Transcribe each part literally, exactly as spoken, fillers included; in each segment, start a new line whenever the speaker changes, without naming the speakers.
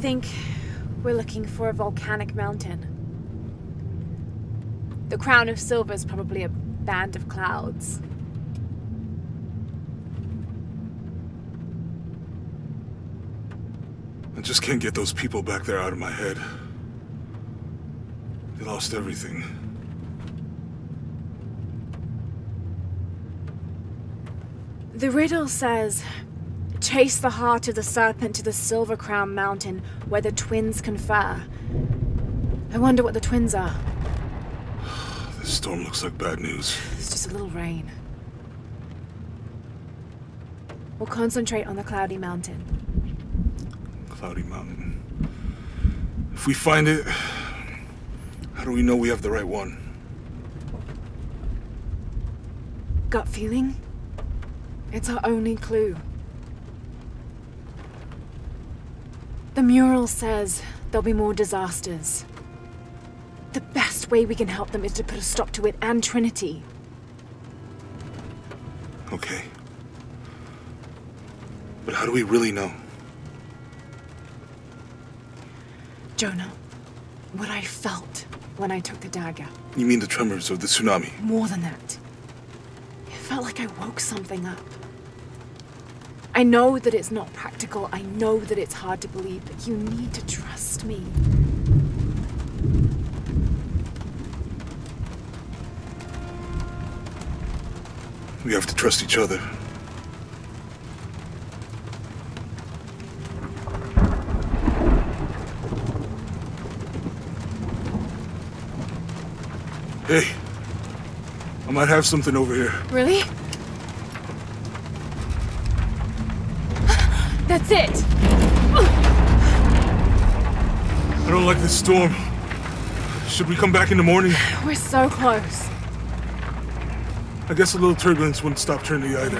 think we're looking for a volcanic mountain. The crown of silver is probably a band of clouds.
I just can't get those people back there out of my head. They lost everything.
The riddle says, chase the heart of the serpent to the Silver Crown Mountain where the twins confer. I wonder what the twins are.
This storm looks like bad news.
It's just a little rain. We'll concentrate on the Cloudy Mountain.
Cloudy Mountain. If we find it, how do we know we have the right one?
Gut feeling? It's our only clue. The mural says there'll be more disasters. The best way we can help them is to put a stop to it and Trinity.
Okay. But how do we really know?
Jonah, what I felt when I took the dagger.
You mean the tremors of the tsunami?
More than that. It felt like I woke something up. I know that it's not practical. I know that it's hard to believe, but you need to trust me.
We have to trust each other. Hey, I might have something over here.
Really? That's it!
I don't like this storm. Should we come back in the morning?
We're so close.
I guess a little turbulence wouldn't stop Trinity either.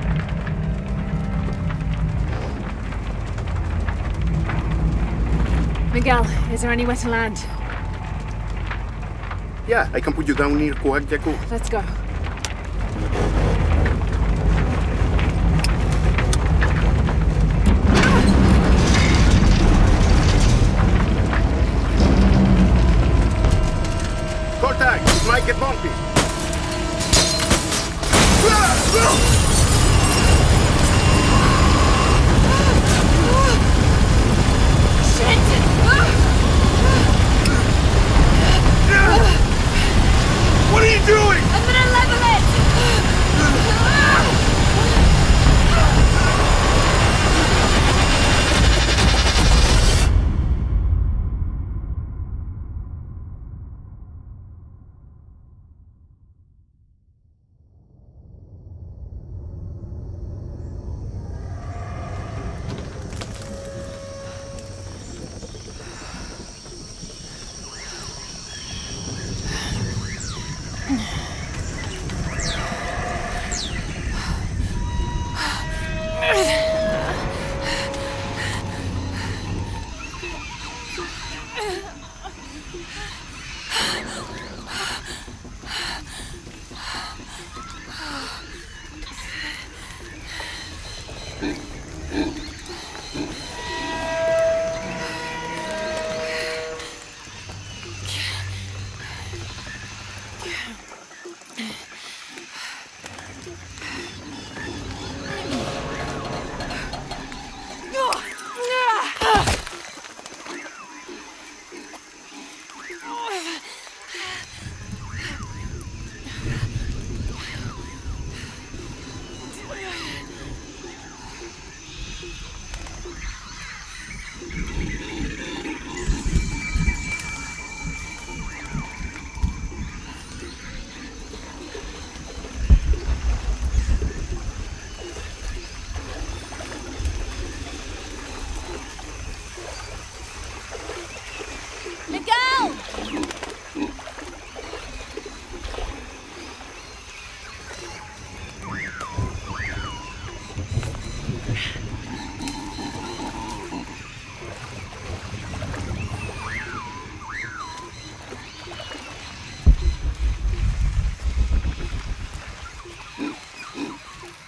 Miguel, is there anywhere to land?
Yeah, I can put you down near Coag Yaku.
Let's go.
Contact! It might get bumpy.
What are you doing?
I'm gonna level it!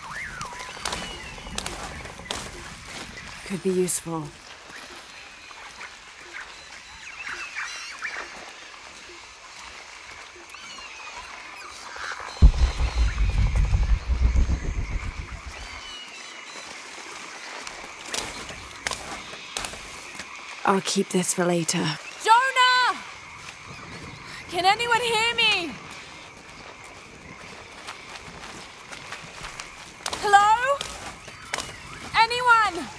Could be useful. I'll keep this for later. Jonah! Can anyone hear me? Hello? Anyone?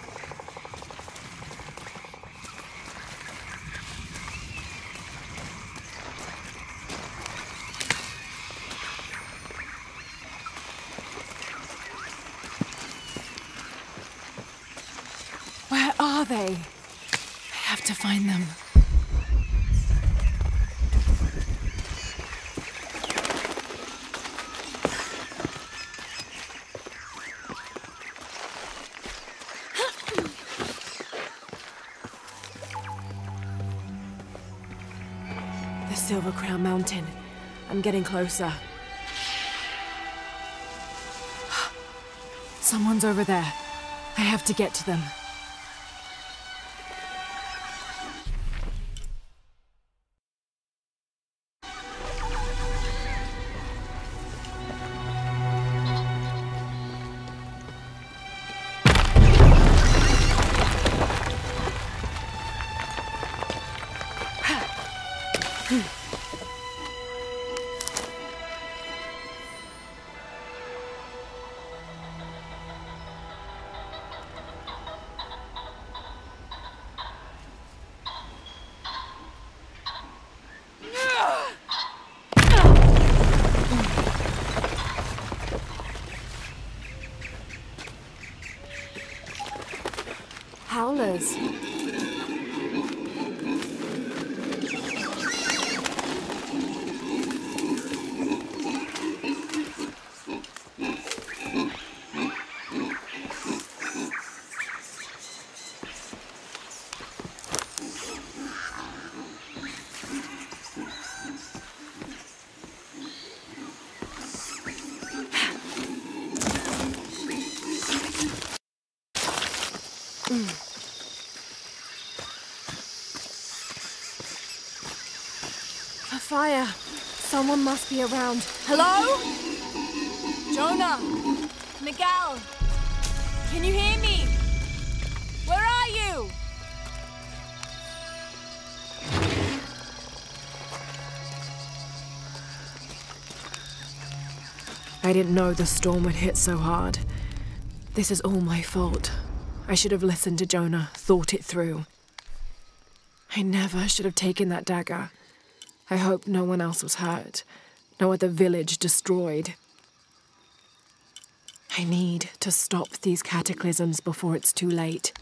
Where are they? I have to find them. The Silver Crown Mountain. I'm getting closer. Someone's over there. I have to get to them. Howlers. A fire. Someone must be around. Hello? Jonah? Miguel? Can you hear me? Where are you? I didn't know the storm would hit so hard. This is all my fault. I should have listened to Jonah, thought it through. I never should have taken that dagger. I hope no one else was hurt. No other village destroyed. I need to stop these cataclysms before it's too late.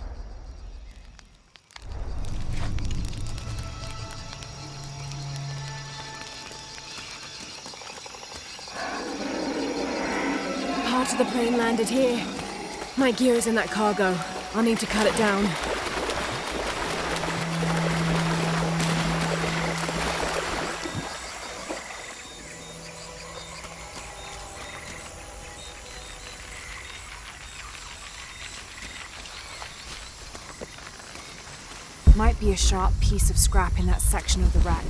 Part of the plane landed here. My gear is in that cargo. I'll need to cut it down. Might be a sharp piece of scrap in that section of the wreck.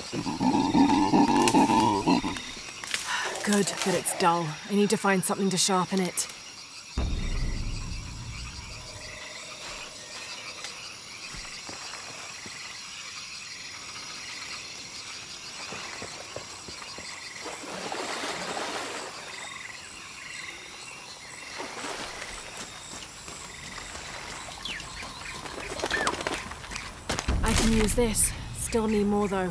Good, but it's dull. I need to find something to sharpen it. I can use this. Still need more though.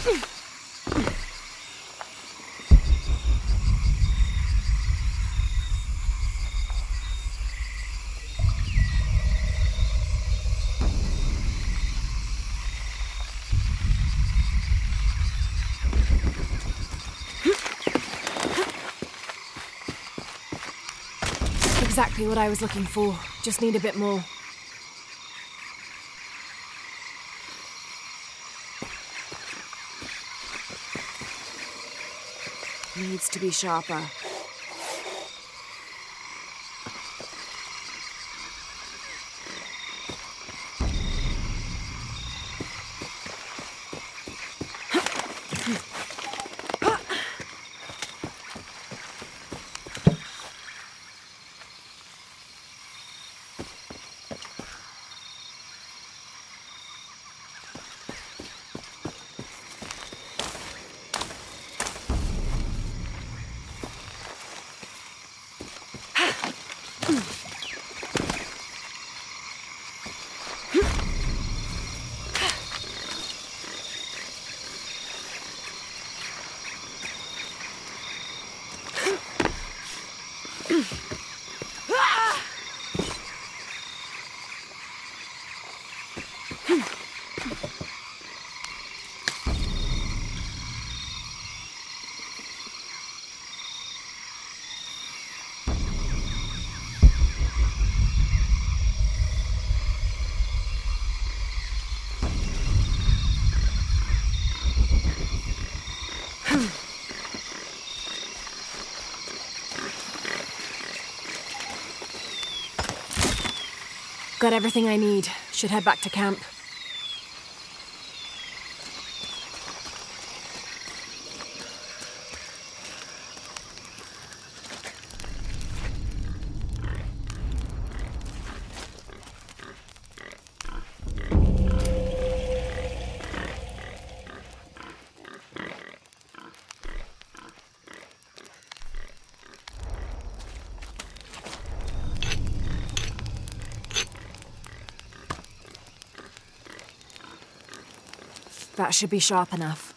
Exactly what I was looking for. Just need a bit more. Needs to be sharper. Got everything I need. Should head back to camp. That should be sharp enough.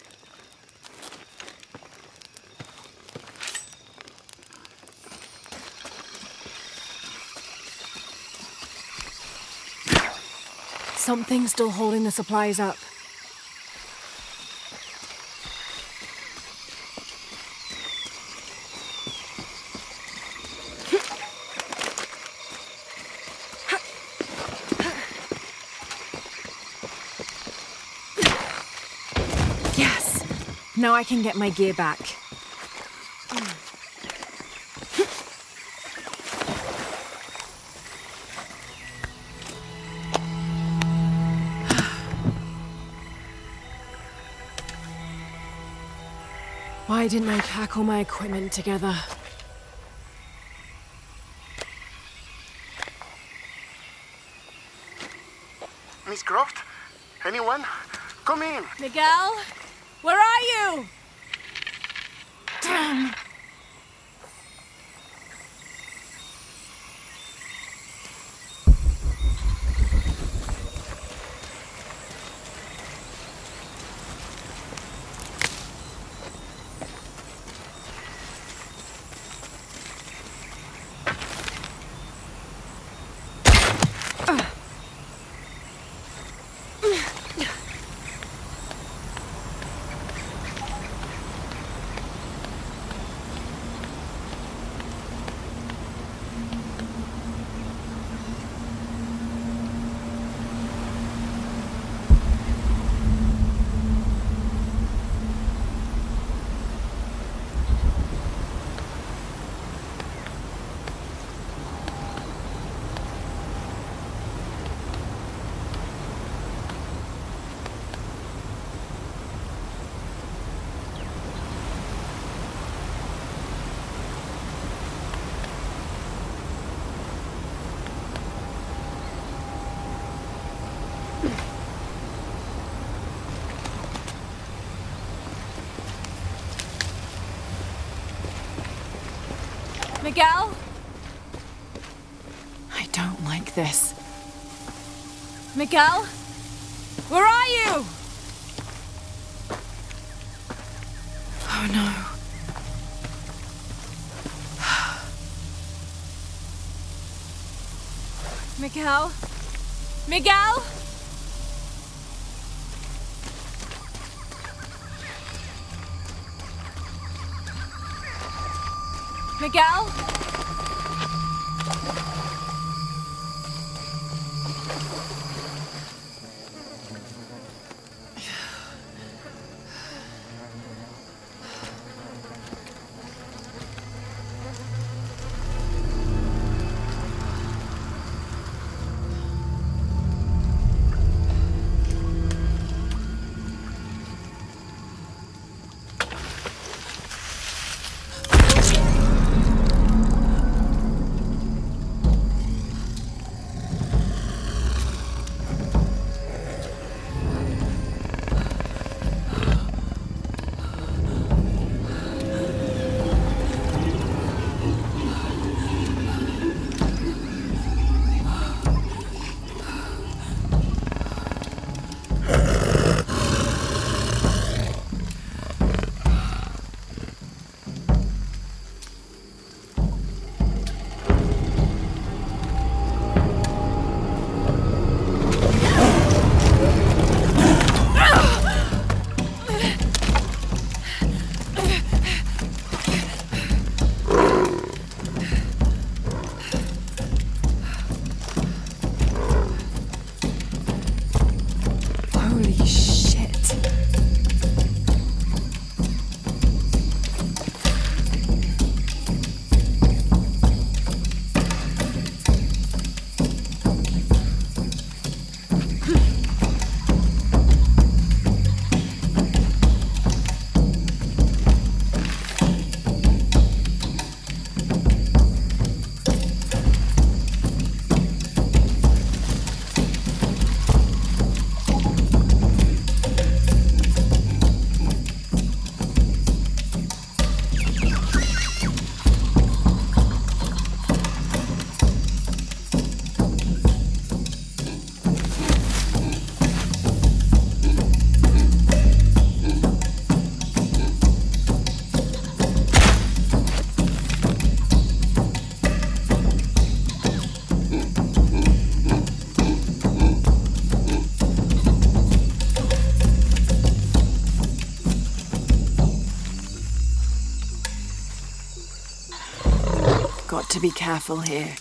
Something's still holding the supplies up. Now I can get my gear back. Why didn't I pack all my equipment together?
Miss Croft? Anyone? Come in.
Miguel? Where are you? Damn. Miguel? I don't like this. Miguel? Where are you? Oh no.
Miguel? Miguel? Miguel?
Got to be careful here.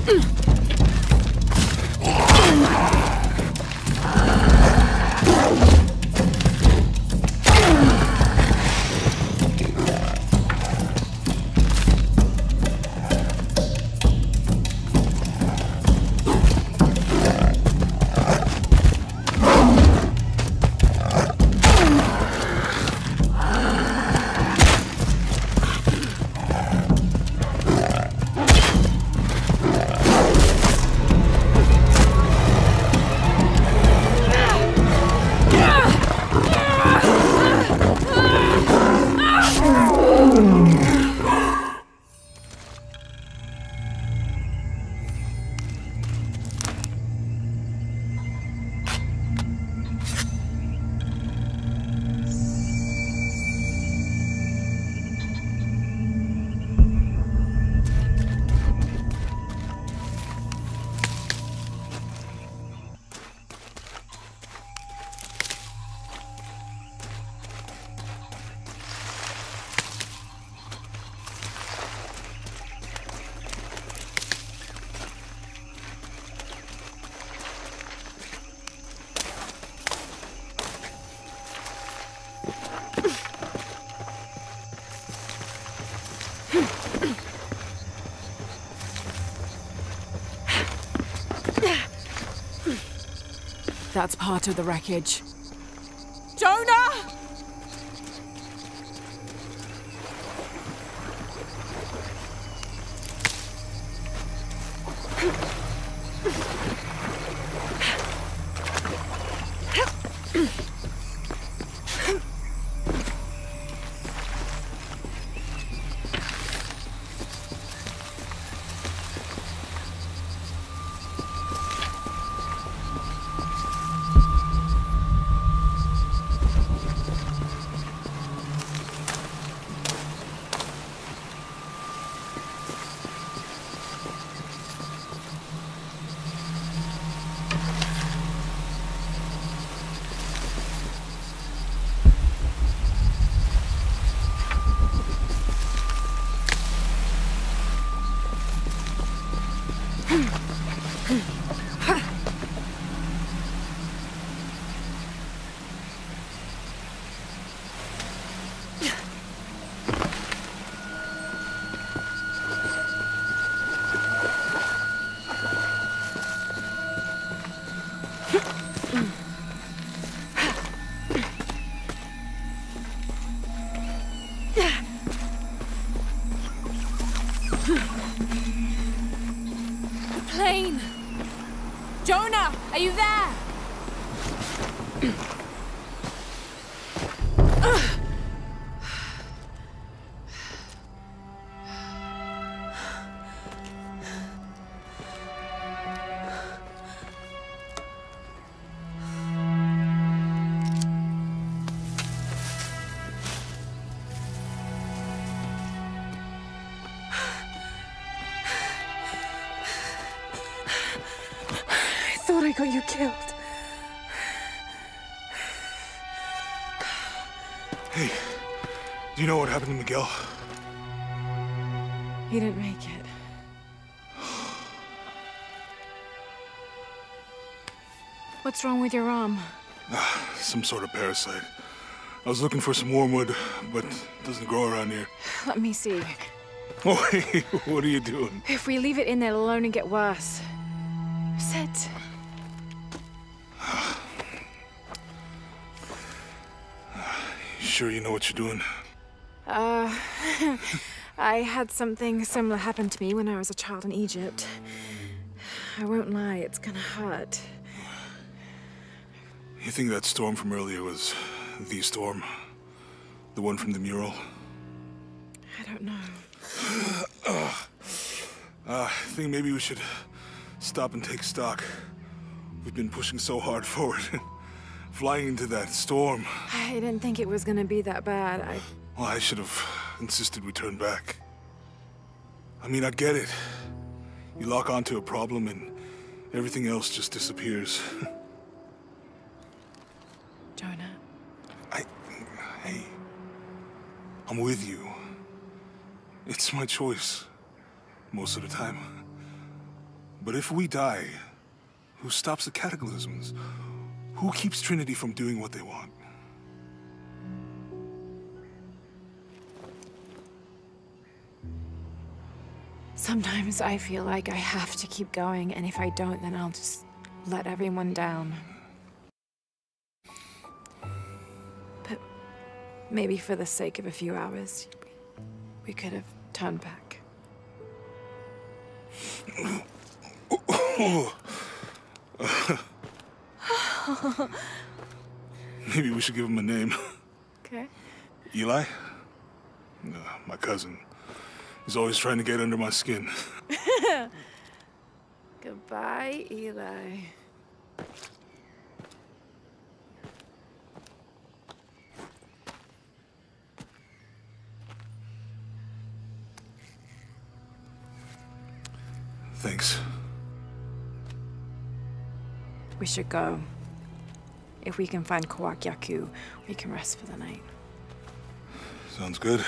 That's part of the wreckage.
Jonah! Plane! Jonah, are you there?
I thought I got you killed.
Hey, do you know what happened to Miguel?
He didn't make it. What's wrong with your arm?
Ah, some sort of parasite. I was looking for some wormwood, but it doesn't grow around here.
Let me see.
Oh, hey, what are you doing?
If we leave it in there, it'll only get worse. Sit.
Sure you know what you're doing?
Uh, I had something similar happen to me when I was a child in Egypt. I won't lie, it's gonna hurt.
You think that storm from earlier was the storm? The one from the mural?
I don't know.
uh, I think maybe we should stop and take stock. We've been pushing so hard forward. Flying into that storm.
I didn't think it was gonna be that bad. I...
Well, I should have insisted we turn back. I mean, I get it. You lock onto a problem and everything else just disappears.
Jonah.
I... Hey. I'm with you. It's my choice. Most of the time. But if we die, who stops the cataclysms? Who keeps Trinity from doing what they want?
Sometimes I feel like I have to keep going, and if I don't, then I'll just let everyone down. But maybe for the sake of a few hours, we could have turned back.
Maybe we should give him a name.
Okay.
Eli? No, my cousin. He's always trying to get under my skin.
Goodbye, Eli.
Thanks.
We should go. If we can find Kwak-Yaku, we can rest for the night.
Sounds good.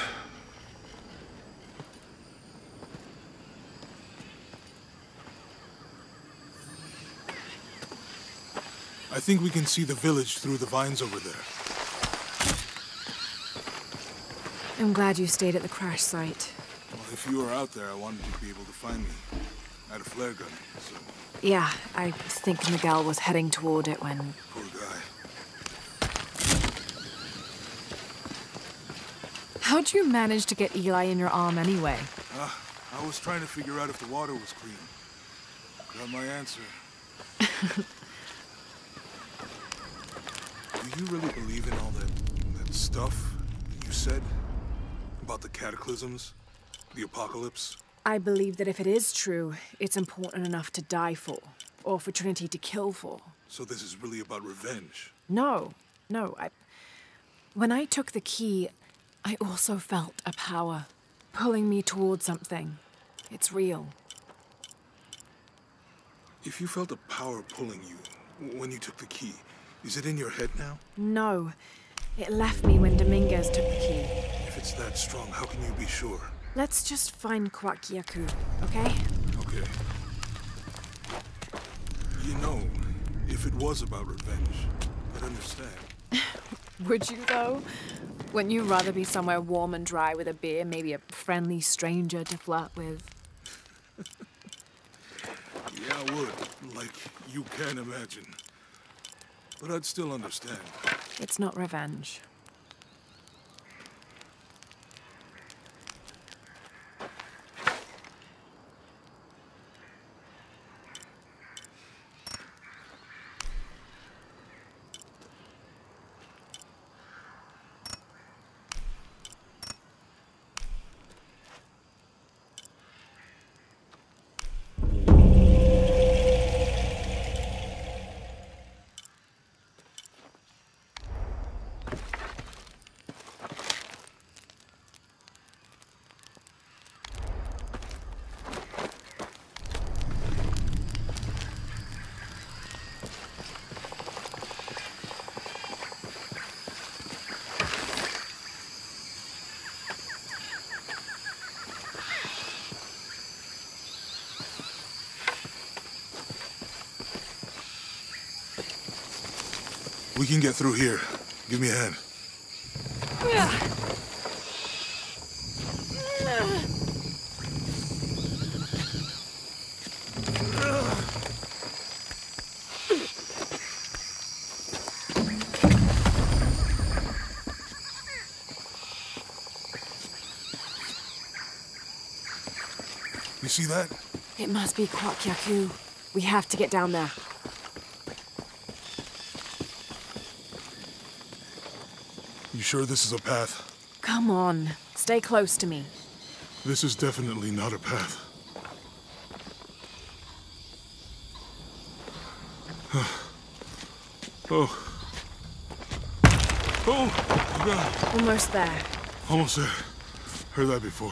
I think we can see the village through the vines over there.
I'm glad you stayed at the crash site.
Well, if you were out there, I wanted you to be able to find me. I had a flare gun, so...
Yeah, I think Miguel was heading toward it when...
Poor guy.
How'd you manage to get Eli in your arm anyway?
Uh, I was trying to figure out if the water was clean. Got my answer. Do you really believe in all that, that stuff you said? About the cataclysms? The apocalypse?
I believe that if it is true, it's important enough to die for. Or for Trinity to kill for.
So this is really about revenge?
No, no, I... When I took the key, I also felt a power pulling me toward something. It's real.
If you felt a power pulling you when you took the key, is it in your head now?
No. It left me when Dominguez took the key.
If it's that strong, how can you be sure?
Let's just find Kwak-Yaku, okay?
Okay. You know, if it was about revenge, I'd understand.
Would you, though? Wouldn't you rather be somewhere warm and dry with a beer, maybe a friendly stranger to flirt with?
Yeah, I would. Like you can imagine. But I'd still understand.
It's not revenge.
We can get through here. Give me a hand. You see that?
It must be Kwak-Yaku. We have to get down there.
You sure this is a path?
Come on. Stay close to me.
This is definitely not a path. Oh. Oh, God.
Almost there.
Almost there. Heard that before.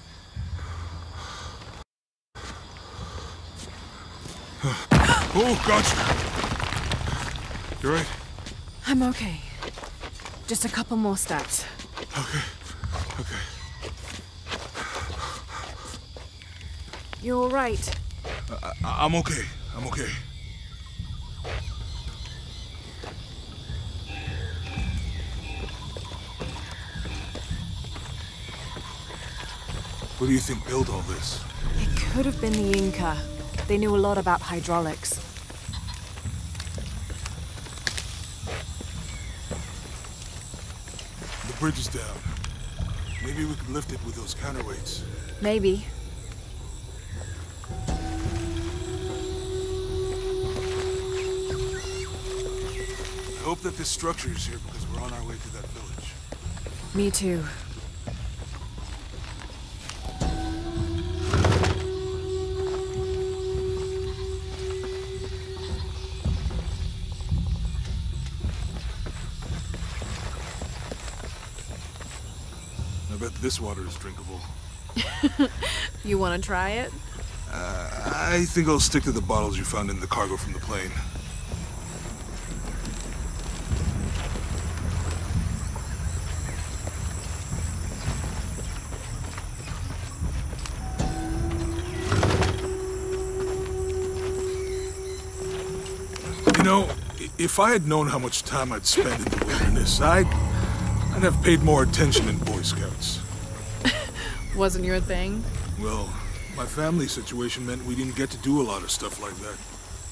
Oh, gotcha. You right?
I'm okay. Just a couple more steps.
Okay. Okay.
You're all right.
I, I, I'm okay. I'm okay. What do you think built all this?
It could have been the Inca. They knew a lot about hydraulics.
The bridge is down. Maybe we could lift it with those counterweights.
Maybe.
I hope that this structure is here because we're on our way to that village.
Me too.
I bet this water is drinkable.
You want to try it?
Uh, I think I'll stick to the bottles you found in the cargo from the plane. You know, if I had known how much time I'd spend in the wilderness, I'd, I'd have paid more attention in Boy Scouts.
Wasn't your thing?
Well, my family situation meant we didn't get to do a lot of stuff like that.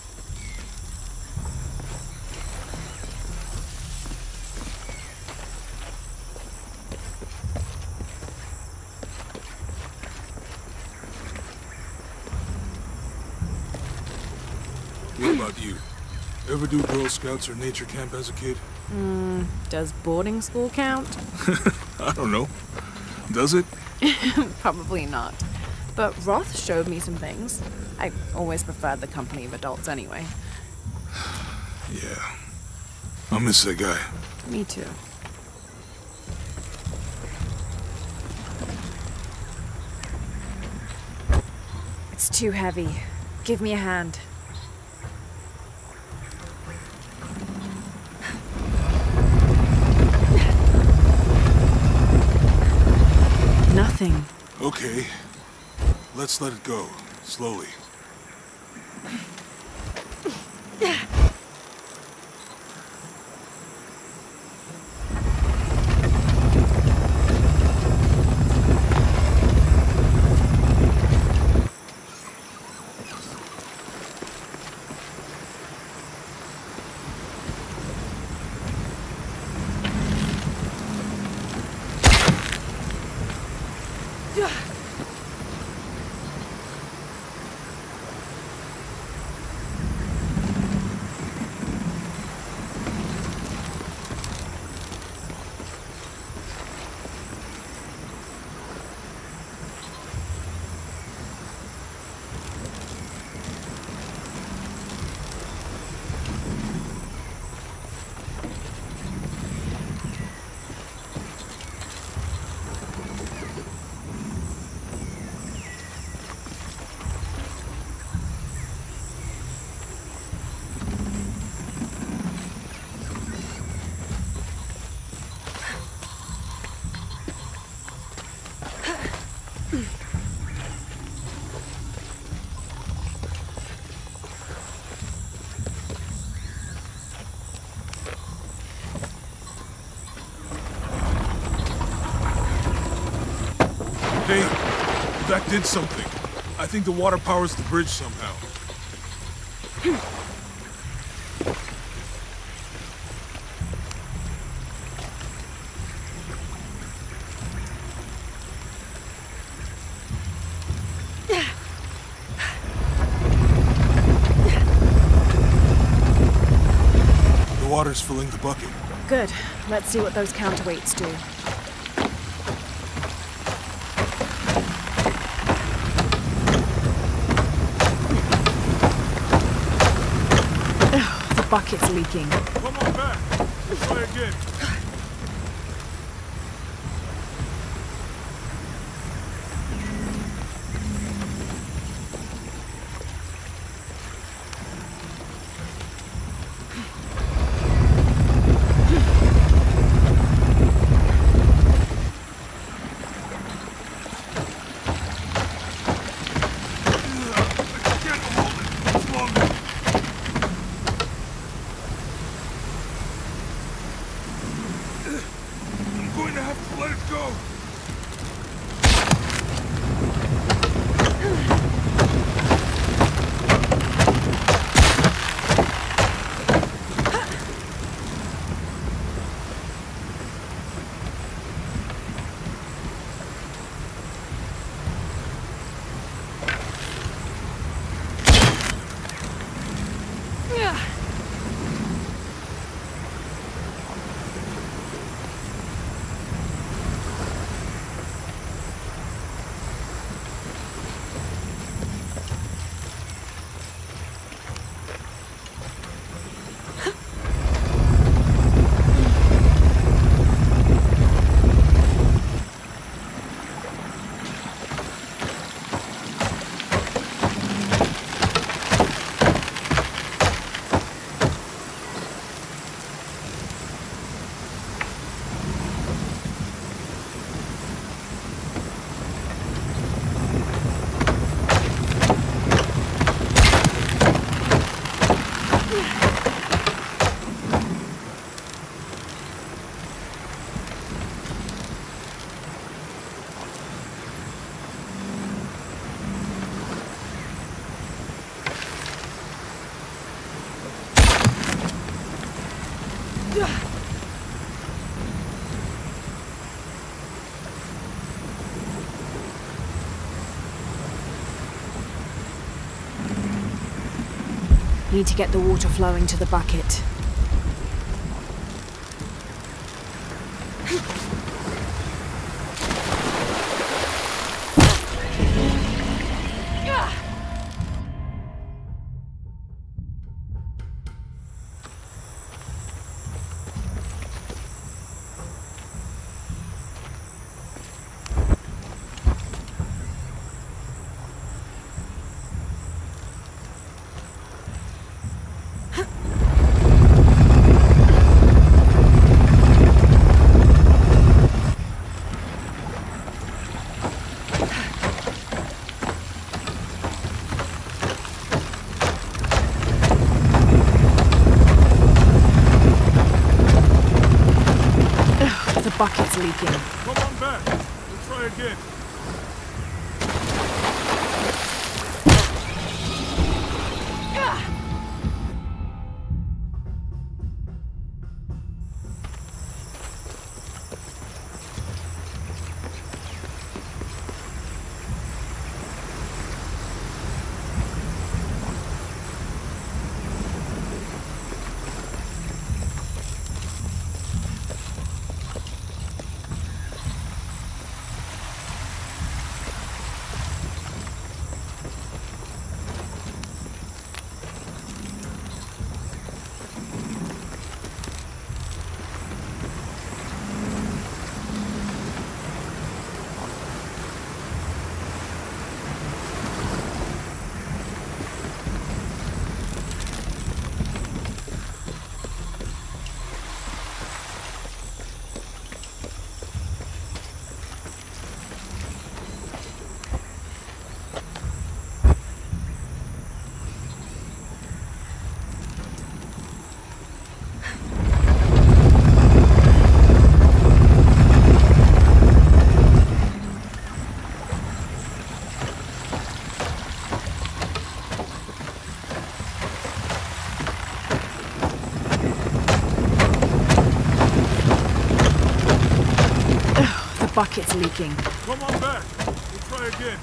What about you? Ever do Girl Scouts or nature camp as a kid?
Hmm, does boarding school count?
I don't know. Does it?
Probably not. But Roth showed me some things. I always preferred the company of adults anyway.
Yeah. I'll miss that guy.
Me too. It's too heavy. Give me a hand. Nothing.
Okay. Let's let it go. Slowly. Hey, that did something. I think the water powers the bridge somehow. The water's filling the bucket.
Good. Let's see what those counterweights do. Bucket's leaking.
Come on back. Let's try again.
Need to get the water flowing to the bucket. Bucket's leaking.
Come on back. We'll try again.
Bucket's leaking.
Come on back. We'll try again.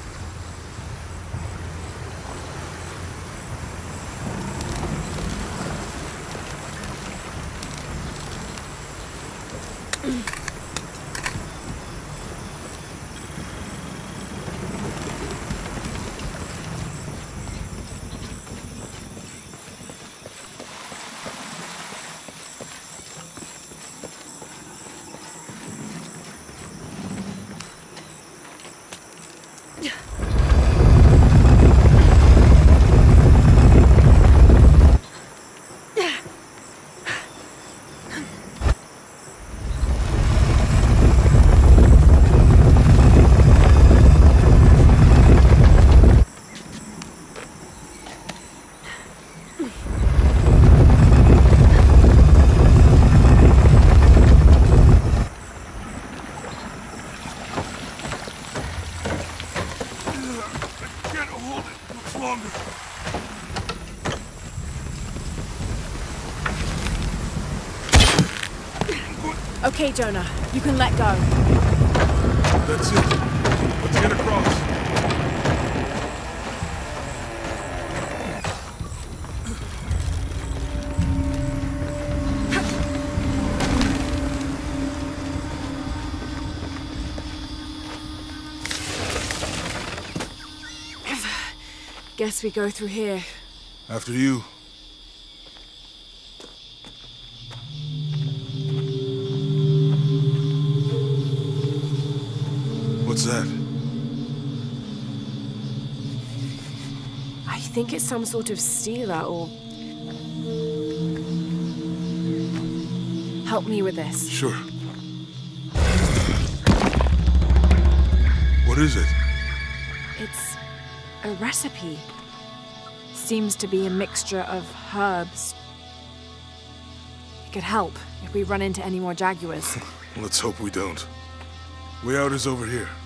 Okay, Jonah, you can let go.
That's it. Let's get across.
Guess we go through here.
After you. What's that?
I think it's some sort of stealer or... Help me with this.
Sure. What is it?
It's a recipe. Seems to be a mixture of herbs. It could help if we run into any more jaguars.
Let's hope we don't. Way out is over here.